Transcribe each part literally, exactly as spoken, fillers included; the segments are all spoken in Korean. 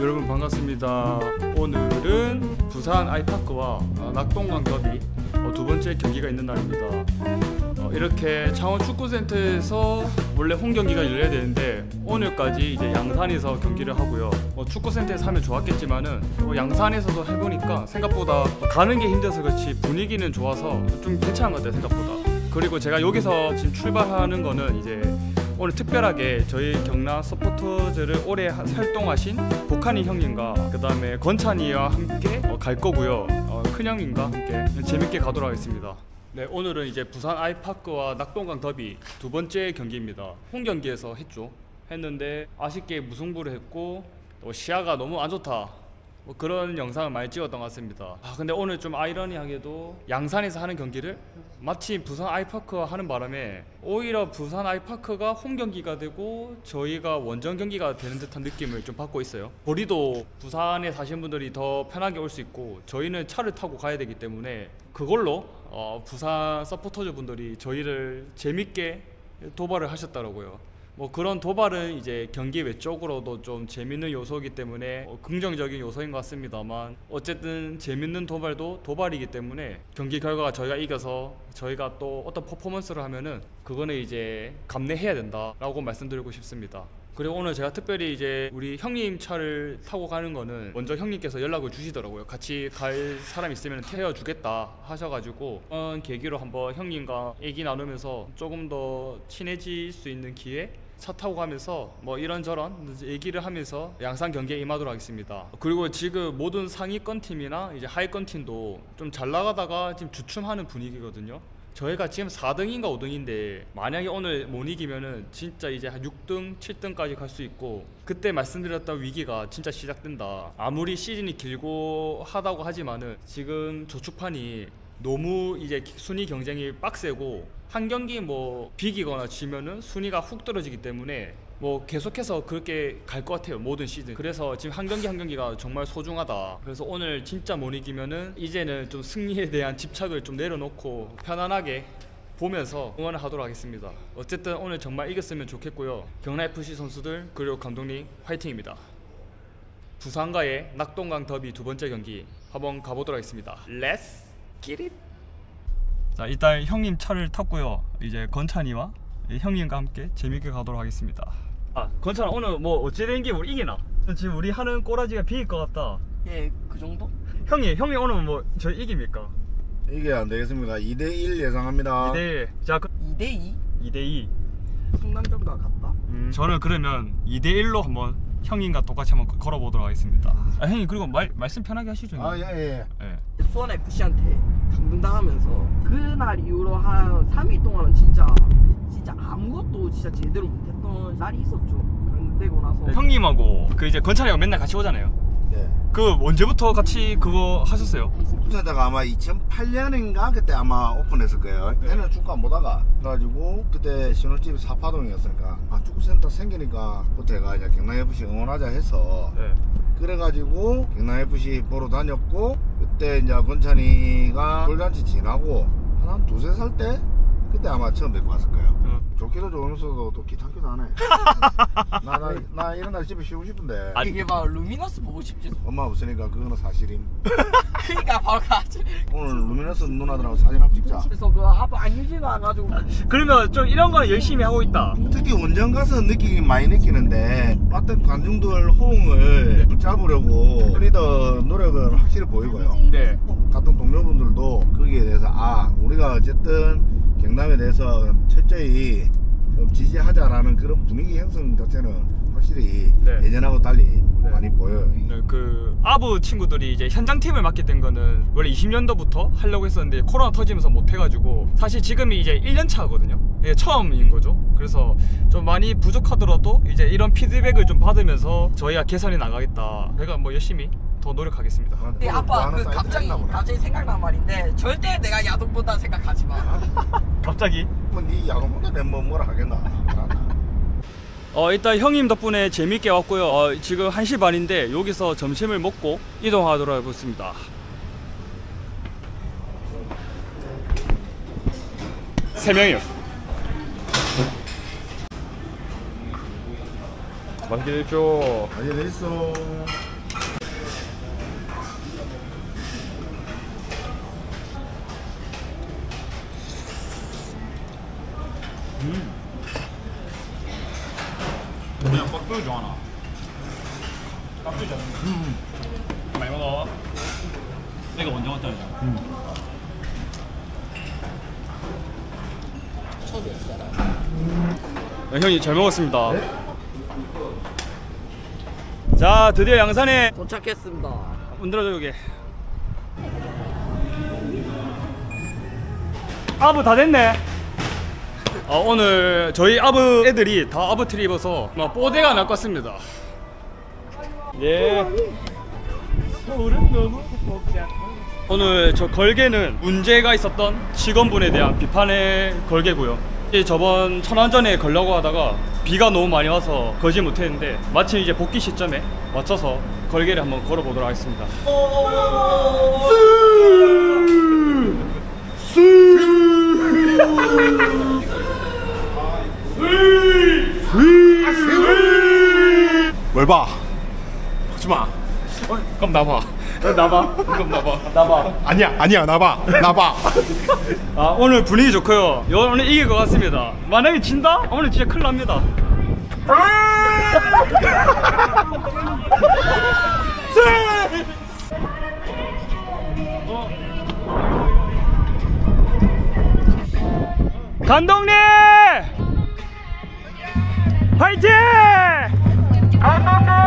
여러분 반갑습니다. 오늘은 부산 아이파크와 낙동강 더비 두 번째 경기가 있는 날입니다. 이렇게 창원 축구센터에서 원래 홈 경기가 열려야 되는데 오늘까지 이제 양산에서 경기를 하고요. 축구센터에서 하면 좋았겠지만은 양산에서도 해보니까 생각보다 가는 게 힘들어서 그렇지 분위기는 좋아서 좀 괜찮은 것 같아요, 생각보다. 그리고 제가 여기서 지금 출발하는 거는 이제 오늘 특별하게 저희 경남 서포터즈를 오래 활동하신 복한이 형님과 그 다음에 건찬이와 함께 갈 거고요. 어, 큰형님과 함께 재밌게 가도록 하겠습니다. 네, 오늘은 이제 부산 아이파크와 낙동강 더비 두 번째 경기입니다. 홈 경기에서 했죠. 했는데 아쉽게 무승부를 했고 또 시야가 너무 안 좋다, 뭐 그런 영상을 많이 찍었던 것 같습니다. 아 근데 오늘 좀 아이러니하게도 양산에서 하는 경기를 마치 부산 아이파크와 하는 바람에 오히려 부산 아이파크가 홈 경기가 되고 저희가 원정 경기가 되는 듯한 느낌을 좀 받고 있어요. 거리도 부산에 사시는 분들이 더 편하게 올 수 있고 저희는 차를 타고 가야 되기 때문에 그걸로 어, 부산 서포터즈 분들이 저희를 재밌게 도발을 하셨더라고요. 뭐 그런 도발은 이제 경기 외적으로도 좀 재밌는 요소이기 때문에 어, 긍정적인 요소인 것 같습니다만 어쨌든 재밌는 도발도 도발이기 때문에 경기 결과가 저희가 이겨서 저희가 또 어떤 퍼포먼스를 하면은 그거는 이제 감내해야 된다라고 말씀드리고 싶습니다. 그리고 오늘 제가 특별히 이제 우리 형님 차를 타고 가는 거는 먼저 형님께서 연락을 주시더라고요. 같이 갈 사람 있으면 태워주겠다 하셔가지고 그런 계기로 한번 형님과 얘기 나누면서 조금 더 친해질 수 있는 기회, 차 타고 가면서 뭐 이런저런 얘기를 하면서 양산 경기에 임하도록 하겠습니다. 그리고 지금 모든 상위권 팀이나 이제 하위권 팀도 좀 잘 나가다가 지금 주춤하는 분위기거든요. 저희가 지금 사 등인가 오 등인데 만약에 오늘 못 이기면은 진짜 이제 한 육 등, 칠 등까지 갈 수 있고 그때 말씀드렸던 위기가 진짜 시작된다. 아무리 시즌이 길고 하다고 하지만은 지금 저축판이 너무 이제 순위 경쟁이 빡세고 한 경기 뭐 비기거나 지면은 순위가 훅 떨어지기 때문에 뭐 계속해서 그렇게 갈 것 같아요, 모든 시즌. 그래서 지금 한 경기 한 경기가 정말 소중하다. 그래서 오늘 진짜 못 이기면은 이제는 좀 승리에 대한 집착을 좀 내려놓고 편안하게 보면서 응원을 하도록 하겠습니다. 어쨌든 오늘 정말 이겼으면 좋겠고요. 경남에프씨 선수들 그리고 감독님 화이팅입니다. 부산과의 낙동강 더비 두 번째 경기 한번 가보도록 하겠습니다. 렛츠 기릿! 자, 일단 형님 차를 탔고요. 이제 건찬이와 형님과 함께 재밌게 가도록 하겠습니다. 아, 건찬아, 오늘 뭐 어찌된 게 우리 이기나? 지금 우리 하는 꼬라지가 비길 것 같다. 예, 그 정도? 형님, 형님 오늘 뭐 저희 이깁니까? 이게 안 되겠습니까? 이 대 일 예상합니다. 이 대 일. 자, 그... 이 대 이? 이 대 이. 성남전과 같다. 음, 저는 그러면 이 대 일로 한번 형님과 똑같이 한번 걸어보도록 하겠습니다. 아, 형님 그리고 말, 말씀 편하게 하시죠. 아, 예, 예. 예. 수원에프씨한테 강등당하면서 그날 이후로 한 삼 일 동안은 진짜 진짜 아무것도 진짜 제대로 못했던 날이 있었죠. 강등되고 나서 네, 형님하고 그 이제 건찬이하고 맨날 같이 오잖아요. 예. 그 언제부터 같이 그거 하셨어요? 축구센터가 아마 이천팔 년인가 그때 아마 오픈했을 거예요. 네. 걔는 축구 안 보다가 그래가지고 그때 신혼집이 사파동이었으니까 아 축구센터 생기니까 그때가 이제 경남에프씨 응원하자 해서 네. 그래가지고 경남에프씨 보러 다녔고 그때 이제 건찬이가 돌잔치 지나고 한 두세 살 때 그때 아마 처음 뵙고 왔을 거예요. 어. 좋기도 좋으면서도 또 기타기도 하네. 나, 나, 나 이런 날 집에 쉬고 싶은데 아니, 이게 막 루미너스 보고 싶지. 엄마 없으니까 그거는 사실임. 그러니까 바로 가지. 오늘 루미너스 누나들하고 사진 한번 찍자. 그래서 그 아빠 안유지가 와가지고 그러면 좀 이런 거는 열심히 하고 있다. 특히 원정 가서 느끼긴 많이 느끼는데 어떤 관중들 호응을 붙잡으려고 리더 노력은 확실히 보이고요. 네. 같은 동료분들도 거기에 대해서 아 우리가 어쨌든 경남에 대해서 철저히 좀 지지하자라는 그런 분위기 형성 자체는 확실히 네. 예전하고 달리 네. 많이 보여요. 네, 그 아부 친구들이 이제 현장팀을 맡게 된 거는 원래 이십 년도부터 하려고 했었는데 코로나 터지면서 못 해가지고 사실 지금이 이제 일 년 차거든요. 예, 처음인 거죠. 그래서 좀 많이 부족하더라도 이제 이런 피드백을 좀 받으면서 저희가 개선해 나가겠다. 제가 뭐 열심히 더 노력하겠습니다. 근데 아빠 그 갑자기 갑자기 생각난 말인데 절대 내가 야동본다 생각하지 마. 갑자기? 뭐 네 야구보다 내뭐 뭐라 하겠나. 어 일단 형님 덕분에 재밌게 왔고요. 어, 지금 한 시 반인데 여기서 점심을 먹고 이동하도록 하겠습니다. 세 명이요. 맛있게 드십시오. 어디 돼 있어? 음. 그냥 깍두기 좋아하나? 깍두기 좋아하나? 음. 많이 먹어. 내가 먼저 먹자니까. 음. 네, 형님 잘 먹었습니다. 네? 자, 드디어 양산에 도착했습니다. 흔들어줘 여기. 아부 다 됐네. 어, 오늘 저희 아부 애들이 다 아부트리 입어서 막 뽀대가 날 것 같습니다. 예. 서울은 너무 복잡. 오늘 저 걸개는 문제가 있었던 직원분에 대한 비판의 걸개고요. 저번 천안전에 걸려고 하다가 비가 너무 많이 와서 거지 못했는데 마침 이제 복귀 시점에 맞춰서 걸개를 한번 걸어보도록 하겠습니다. 뭘 봐? 보지마. 그럼 나봐. 나봐. 그럼 나봐. 나봐. 아니야 아니야 나봐 나봐. 아, 오늘 분위기 좋고요. 오늘 이길 것 같습니다. 만약에 진다? 오늘 진짜 큰일 납니다. 어. 감독님! 화이팅! 감독님!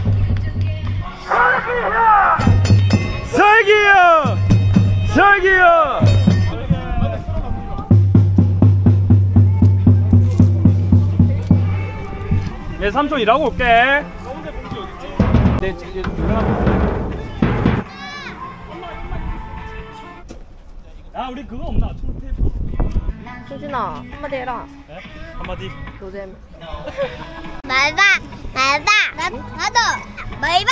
설기요! 설기요! 내 삼촌 일하고 올게. 네, 이제 아, 우리 그거 없나? 총 테이프. 수진아 한마디 해라. 네? 한마디. 노잼. 말봐 말봐 나, 나도 말봐.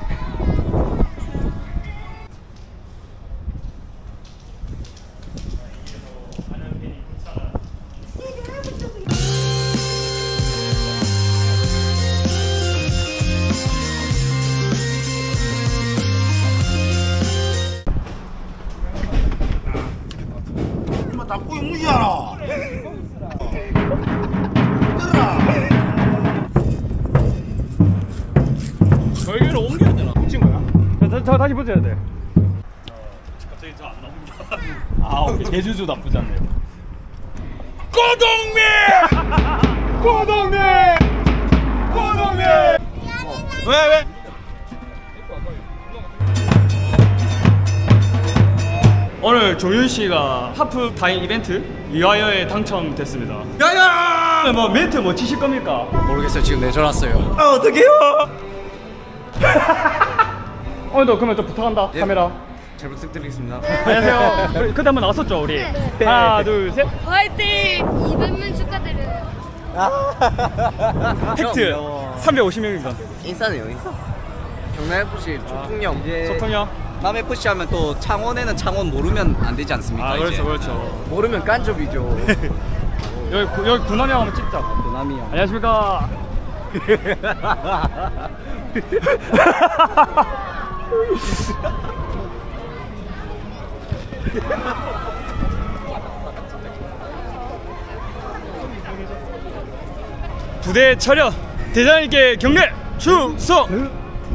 닭고기 무시하라. 절개를 옮겨야 되나? 붙인 거야? 저, 저 다시 붙여야 돼. 갑자기 저 안 나옵니다. 아, 오케이. 대주주 나쁘지 않네요. 고동민! 고동민! 고동민! 왜 왜? 오늘 종윤 씨가 하프 타임 이벤트 위하여에 당첨됐습니다. 야야! 뭐 멘트 뭐 치실 겁니까? 모르겠어요. 지금 내전왔어요. 아, 어떡해요? 오늘도 그러면 좀 부탁한다. 예. 카메라. 잘 부탁드리겠습니다. 안녕하세요. 그때 한번 나왔었죠 우리. 네. 하나 둘 셋. 화이팅. 이백 명 축하드려요. 팩트 삼백오십 명입니다. 인싸네요, 인싸. 경남에프씨 소통령. 이제 소통요. 남에프씨 하면 또 창원에는 창원 모르면 안 되지 않습니까? 아, 그렇죠 이제. 그렇죠. 모르면 깐족이죠. 여기 구, 여기 군함형 한번 찍자. 도남이요. 안녕하십니까. 부대 차렷. 대장님께 경례 충성.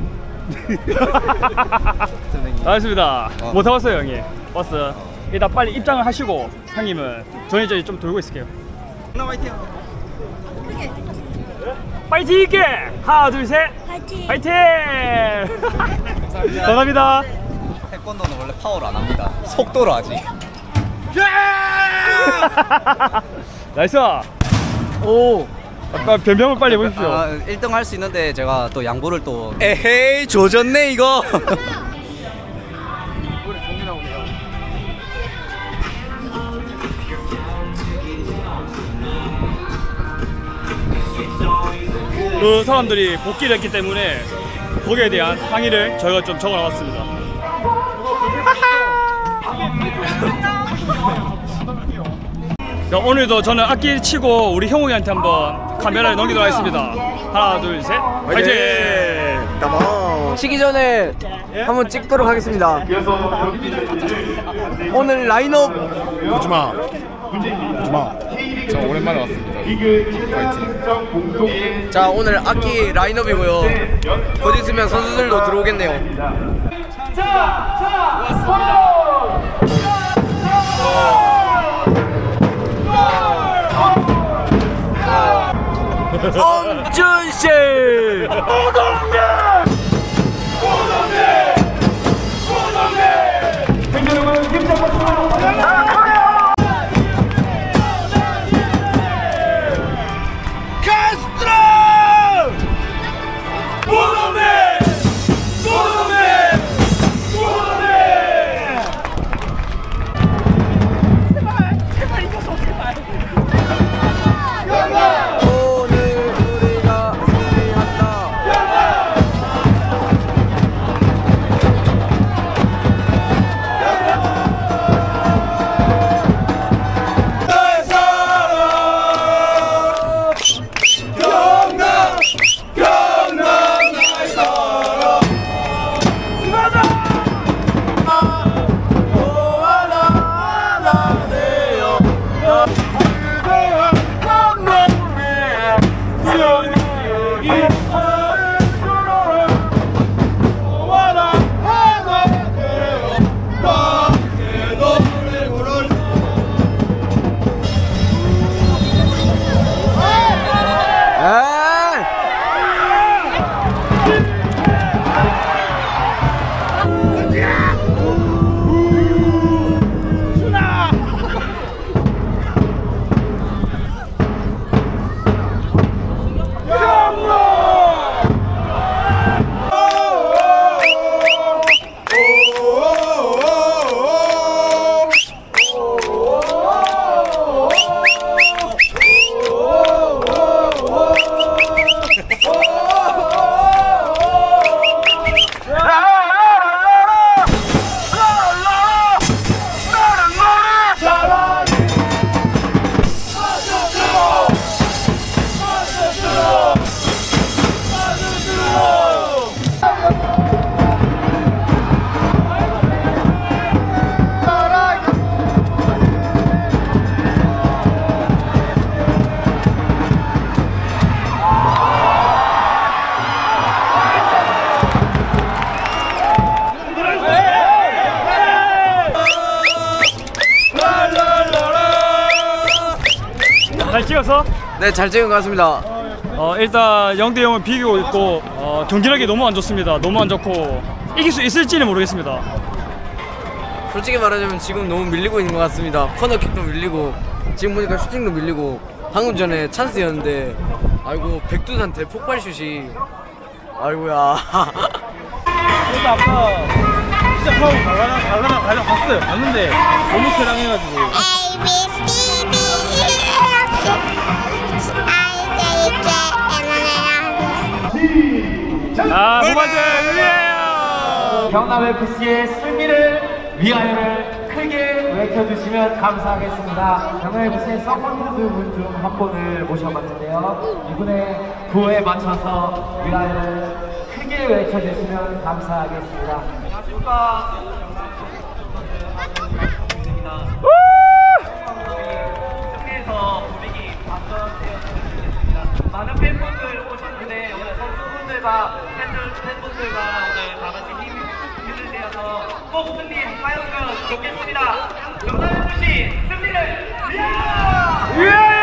알겠습니다. 어. 못 타봤어요 형님. 버스. 일단 빨리 입장을 하시고 형님은 저는 이제 좀 돌고 있을게요. 나 화이팅. 파이팅 있게. 하나 둘 셋. 화이팅. 파이팅. 감사합니다. 감사합니다. 태권도는 원래 파워로 안 합니다. 속도로 하지. 나이스. 오. 아까 변명을 빨리 해보십시오. 아, 일 등 할 수 있는데 제가 또 양보를 또. 에헤이 조졌네 이거. 그 사람들이 복귀를 했기 때문에 거기에 대한 항의를 저희가 좀 적어놨습니다. 자, 오늘도 저는 악기 치고 우리 형욱이한테 한번 카메라를 넘기도록 하겠습니다. 하나 둘 셋 화이팅! 치기 전에 한번 찍도록 하겠습니다. 오늘 라인업 오지마 오지마 저 오랜만에 왔습니다. 파이팅. 자 오늘 악기 라인업이고요. 곧 있으면 선수들도 들어오겠네요. 엄준씨 잘 찍었어? 네, 잘 찍은 것 같습니다. 어, 일단 영 대 영을 비기고 있고 어, 경기력이 너무 안 좋습니다. 너무 안 좋고 이길 수 있을지는 모르겠습니다. 솔직히 말하자면 지금 너무 밀리고 있는 것 같습니다. 코너킥도 밀리고 지금 보니까 슈팅도 밀리고 방금 전에 찬스였는데 아이고 백두산 대폭발슛이 아이고야. 그래서 아까 시작하고 가려나 가려나 가려 봤어요. 봤는데 너무 쾌랑해가지고. A B C D E F G H I J K L M N 아, 후반전 승리해요! 경남에프씨의 승리를 위하여를 크게 외쳐주시면 감사하겠습니다. 경남에프씨의 서포트 분 중 한 분을 모셔봤는데요. 이분의 구호에 맞춰서 위하여를 크게 외쳐주시면 감사하겠습니다. 안녕하십니까. 승리에서 분위기 반전되었습니다. 많은 팬분들 오셨는데 오늘 선수분들과 팬들, 팬분들과 오늘 다 같이 힘, 힘을 내어서 꼭 승리하였으면 좋겠습니다. 경남에프씨 승리를 위하여! 위하여!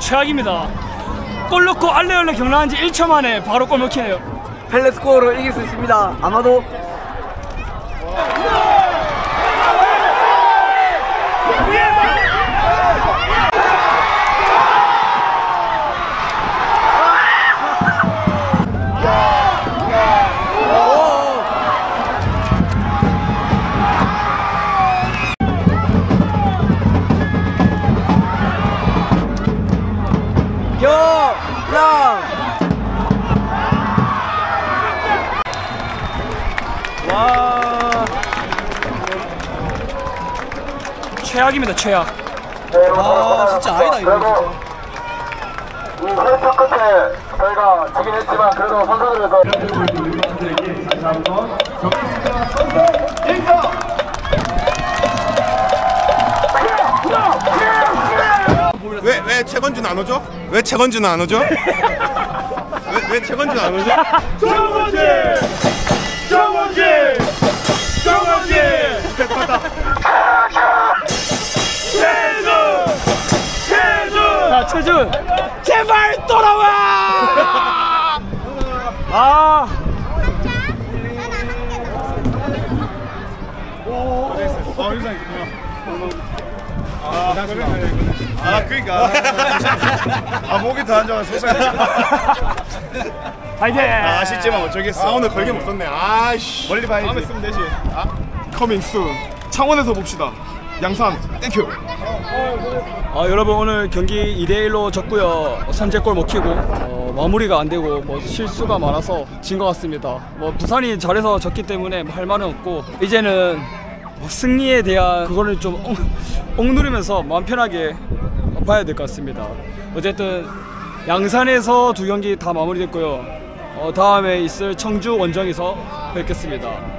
최악입니다. 골 넣고 알레올레 경락한 지 일 초 만에 바로 골 먹히네요. 펠레스코어로 이길 수 있습니다. 아마도. 경남! 와 최악입니다. 최악. 아 진짜 아니다 이거 진짜. 이 혈투 끝에 저희가 지긴 했지만 그래도 선수들에서 왜, 왜 최건준 안 오죠? 왜 최건준 안 오죠? 왜, 왜 최건준 안 오죠? 정원지! 정원지! 정원지! 최준! 최준! 자, 최준! 제발 돌아와! 아! 아, 그러니까. 아, 목이 더 안 좋아서 속상해. 파이팅! 아, 아쉽지만 어쩌겠어. 아, 오늘 걸게 못 썼네. 아이씨. 멀리 봐야지. 다음에 쓰면 되지. 아, 커밍 순. 창원에서 봅시다. 양산, 땡큐. 아, 여러분 오늘 경기 이 대 일로 졌고요. 선제골 먹히고 어, 마무리가 안 되고 뭐 실수가 많아서 진 것 같습니다. 뭐 부산이 잘해서 졌기 때문에 뭐 할 말은 없고 이제는 뭐 승리에 대한 그거를 좀 억, 억누르면서 마음 편하게 봐야 될 것 같습니다. 어쨌든 양산에서 두 경기 다 마무리됐고요. 어, 다음에 있을 청주 원정에서 뵙겠습니다.